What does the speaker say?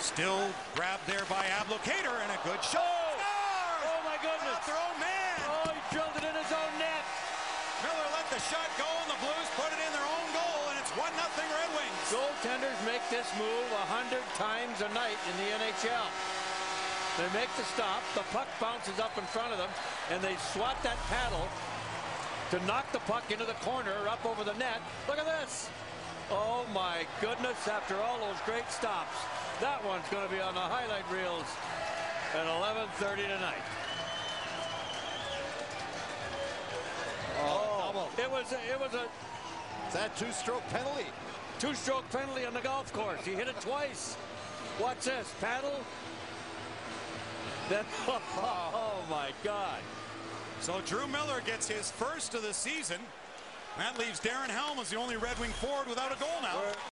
Still grabbed there by Ablocator, and a good shot. Oh my goodness. Their own man. Oh, he drilled it in his own net. Miller let the shot go, and the Blues put it in their own goal, and it's 1-0 Red Wings. Goaltenders make this move 100 times a night in the NHL. They make the stop, the puck bounces up in front of them, and they swat that paddle to knock the puck into the corner up over the net. Look at this. Oh my goodness, after all those great stops. That one's going to be on the highlight reels at 11:30 tonight. Oh, it was a is that two-stroke penalty? Two-stroke penalty on the golf course. He hit it twice. Watch this. Paddle. Then, oh my God. So Drew Miller gets his first of the season. That leaves Darren Helm as the only Red Wing forward without a goal now.